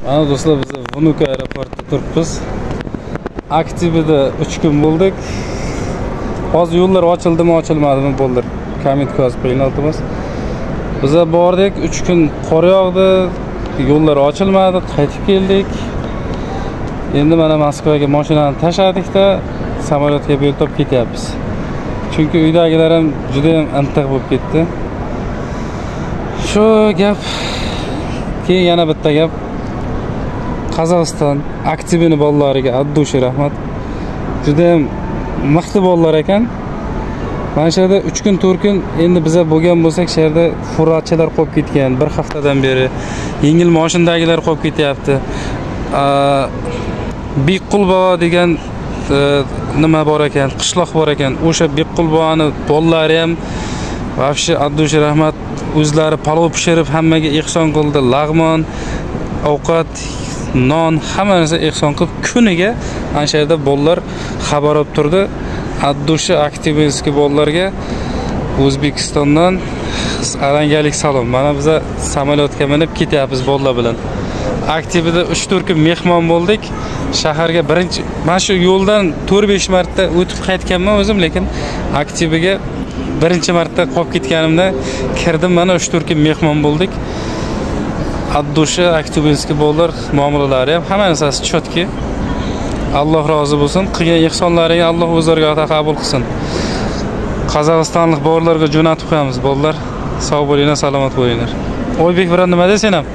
Ana do'stlar, biz Vunuka aeroportida turibmiz. Aktivida 3 kun bo'ldik. Hozir yo'llar ochildimi, ochilmadimi bo'ldi. Kommentga yozib qo'ying iltimos. Biz bordik, 3 kun qor yog'di, yo'llar ochilmadi, qaytib keldik. Endi mana Moskvaga mashinani tashladik-da, samolyotga yo'l topib ketyapmiz. Chunki uydagilar ham juda ham intiq bo'lib ketdi. Shu gap. Keyin yana bitta gap. Qozog'iston aktivini bolalariga addushi rahmat. Juda ham maqti bolalar ekan. Mana shu yerda 3 kun 4 kun endi biza bo'lgan bo'lsak, shu yerda furratchilar qo'yib ketgan. Bir haftadan beri yengil mashinadagilar qo'yib ketyapti. Biqulbo degan nima bor ekan, qishloq bor ekan. O'sha Biqulboni bolalari ham vobshe addushi rahmat, o'zlari palov pishirib hammaga ehson qildi. Lag'mon, ovqat, non hamma narsa ehson qilib kuniga ana shu yerda bolalar xabar olib turdi. Addushi aktivistki bolalarga O'zbekistondan alangalik salom. Mana biz samolyotga minib ketyapmiz bolalar bilan. Aktivida 3-4 kun mehmon bo'ldik. Shaharga birinchi mana shu yo'ldan 4-5 marta o'tib qaytganman o'zim, lekin aktiviga birinchi marta qolib ketganimda kirdim. Mana 3-4 kun mehmon bo'ldik. Addushi aktivistki bolalar muomalalari ham hamma narsasi chotki. Alloh rozi bo'lsin. Qilgan ehsonlaringizni Alloh o'zlariga ata qabul qilsin. Qozog'istonlik bolalarga jo'natib qo'yamiz bolalar. Sog' bo'linglar, salomat bo'linglar. Oybek bilan nima deysan ham?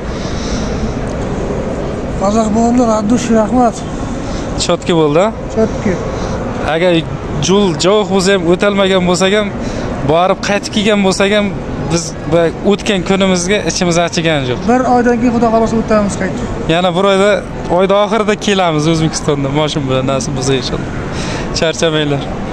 Qozoq bolalar addushi rahmat. Chotki bo'ldi. Chotki. Agar yo'l jo'q bo'lsa ham, o'talmagan bo'lsak ham, borib qaytib kelgan bo'lsak ham biz o'tgan kunimizga ichimiz achigan yo'q. Bir oydan keyin xudo xolasa o'tamiz qaytib. Yana bir oyda oxirida kelamiz O'zbekistonda mashina bilan, nasib bo'lsa inshaalloh. Charchamanglar.